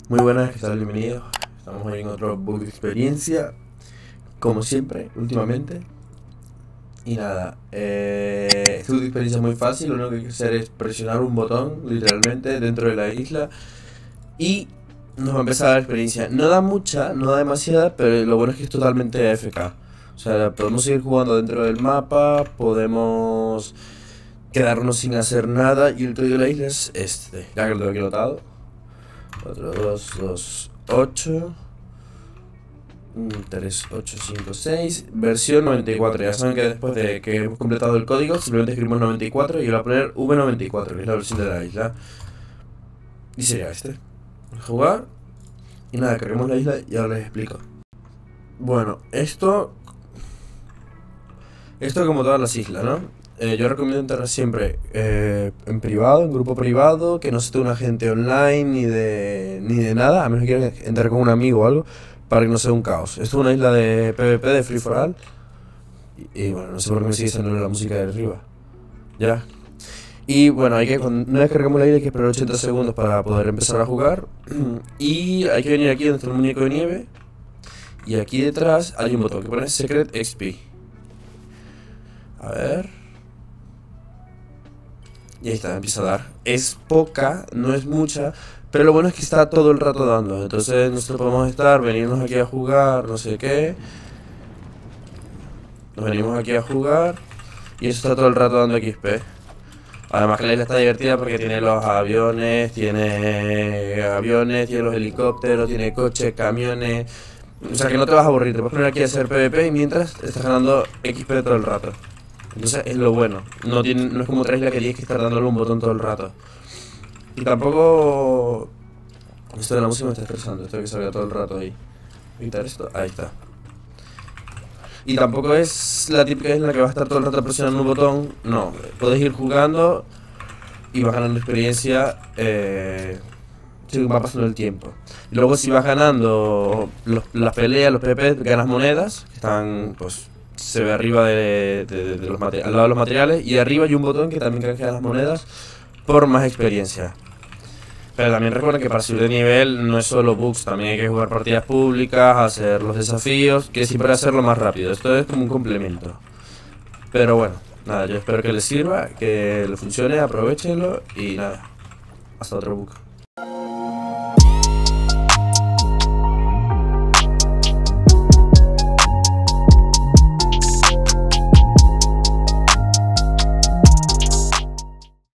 Muy buenas, ¿qué tal? Bienvenidos. Estamos hoy en otro book de experiencia, como siempre, últimamente. Y nada, este book de experiencia es muy fácil, lo único que hay que hacer es presionar un botón, literalmente, dentro de la isla. Y nos va a empezar la experiencia. No da mucha, no da demasiada, pero lo bueno es que es totalmente AFK. O sea, podemos seguir jugando dentro del mapa, podemos quedarnos sin hacer nada. Y el código de la isla es este, ya que lo tengo aquí anotado. 4, 2, 2, 8 3, 8, 5, 6 versión 94. Ya saben que después de que hemos completado el código simplemente escribimos 94 y yo voy a poner V94, que es la versión de la isla. Y sería este. Vamos a jugar. Y nada, carguemos la isla y ahora les explico. Bueno, esto como todas las islas, ¿no? Yo recomiendo entrar siempre en privado, en grupo privado, que no esté una gente online ni de nada, a menos que quieran entrar con un amigo o algo, para que no sea un caos. Esto es una isla de PvP, de Free for All, y bueno, no sé por qué me sigue sonando la música de arriba. Ya. Y bueno, una vez que cargamos la isla hay que esperar 80 segundos para poder empezar a jugar, y hay que venir aquí donde está el muñeco de nieve, y aquí detrás hay un botón que pone Secret XP. A ver. Y ahí está, empieza a dar. Es poca, no es mucha, pero lo bueno es que está todo el rato dando. Entonces nosotros podemos venirnos aquí a jugar, no sé qué. Nos venimos aquí a jugar y eso está todo el rato dando XP. Además que la isla está divertida porque tiene los aviones, tiene los helicópteros, tiene coches, camiones. O sea que no te vas a aburrir, te puedes poner aquí a hacer PvP y mientras estás ganando XP todo el rato. Entonces es lo bueno, no es como otra isla que tienes que estar dándole un botón todo el rato. Y tampoco... Esto de la música me está estresando, esto de que salga todo el rato ahí. Voy a quitar esto, ahí está. Y tampoco es la típica isla que va a estar todo el rato presionando un botón. No, puedes ir jugando y vas ganando experiencia según va pasando el tiempo. Y luego si vas ganando las peleas, los PvP, ganas monedas, que están pues... Se ve arriba de los materiales, al lado de los materiales, y arriba hay un botón que también canjea las monedas por más experiencia. Pero también recuerden que para subir de nivel no es solo bugs, también hay que jugar partidas públicas, hacer los desafíos, que siempre hacerlo más rápido. Esto es como un complemento. Pero bueno, nada, yo espero que les sirva, que le funcione, aprovechenlo y nada, hasta otro bug.